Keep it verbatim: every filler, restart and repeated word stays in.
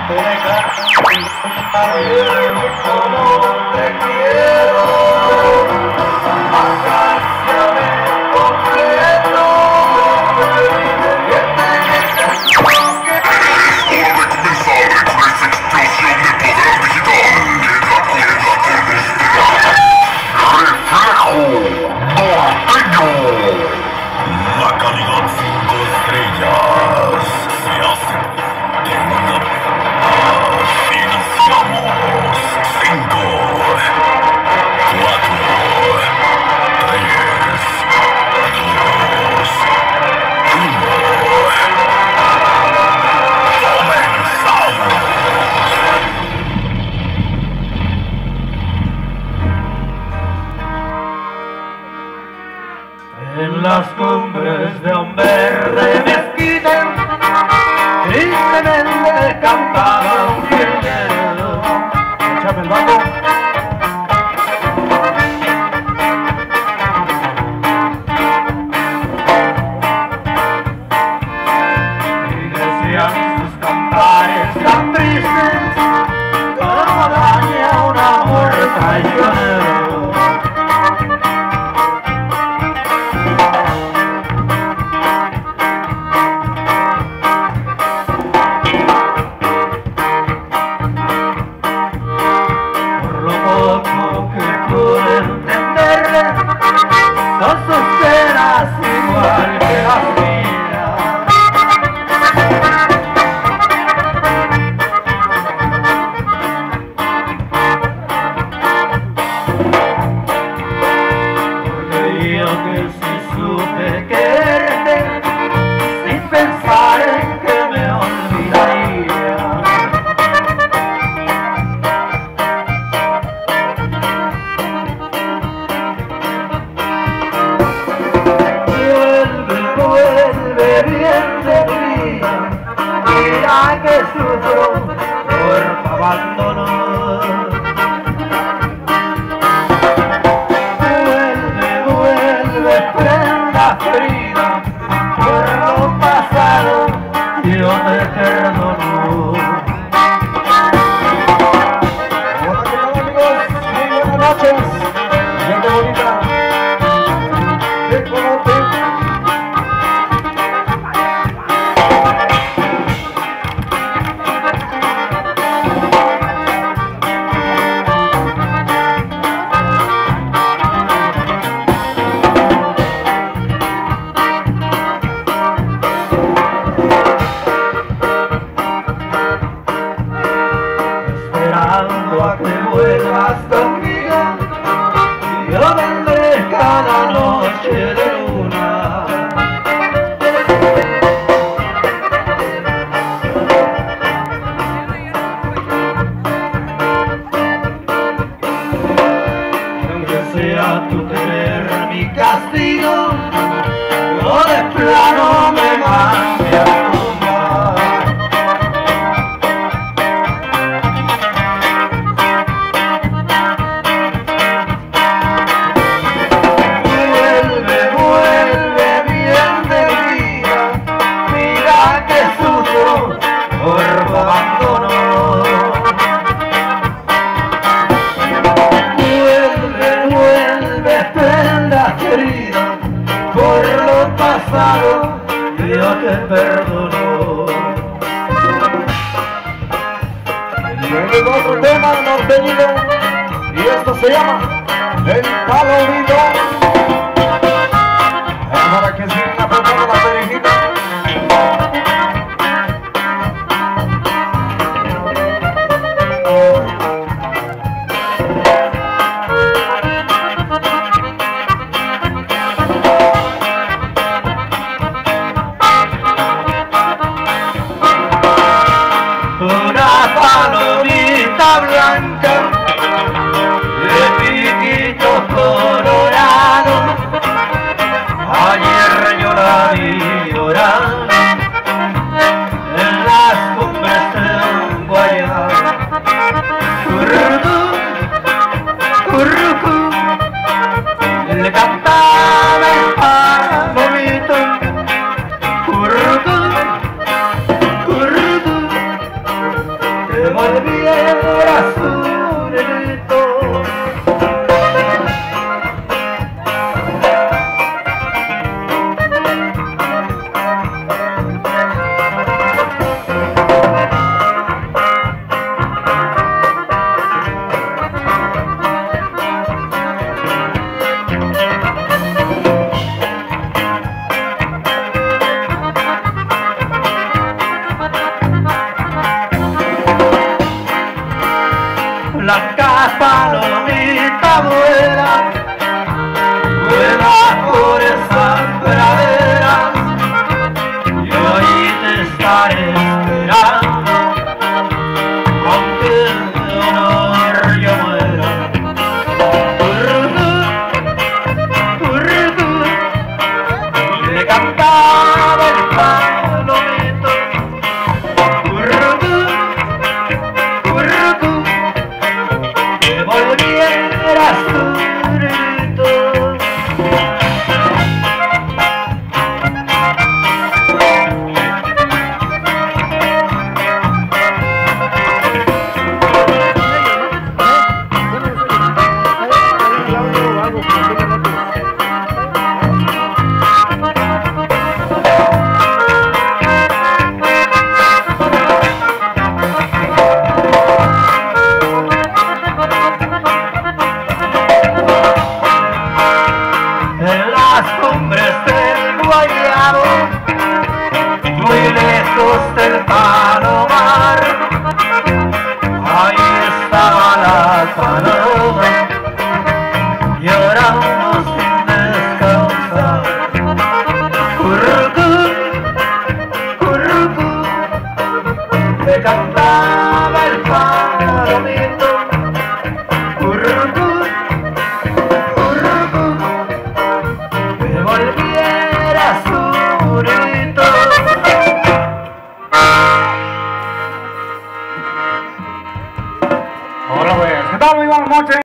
Como te quiero, acáciame completo. La calidad cinco estrellas se hace de una vez. Iniciamos. Cinco, cuatro, tres, dos, uno. Comenzamos. En las cumbres de un verde mezquite, tristemente cantaba un jilguero. Échame el bajo. Y decían sus cantares tan tristes, como daña un amor traicionero. Son sus penas igual que las mías. Porque yo que sí supe quererte sin pensar en que me olvidaría. Bien de mi vida, mira que sufro por tu abandono. Vuelve, vuelve, prenda ferida, por lo pasado yo te perdono. Hola, ¿qué tal, amigos? Muy buenas noches, gente bonita, de conocer. A que vuelvas conmigo, yo vendré cada noche de luna. Aunque sea tu tener mi castigo, yo de plano me mande a tumbar. Por tu abandono. Vuelve, vuelve, prenda querida, por lo pasado yo te perdono. Y luego otro tema norteño, y esto se llama El Palo Unido. Para que sigan apretando la perejita. Una palomita blanca de piquitos colorados, ayer yo palomita vuela, vuela por esas praderas, y hoy te estaré esperando, aunque de honor yo muera. Tururú, tururú, le cantaba el palomito. Tururú, tururú, que volvieras tururito. En las cumbres del Guayabo, muy lejos del palomar, ahí estaba la paloma, llorando sin descansar. Currucú, currucú, le cantaba el palomito. Currucú, que volviera su grito. Hola pues, ¿qué tal? Muy buenas noches.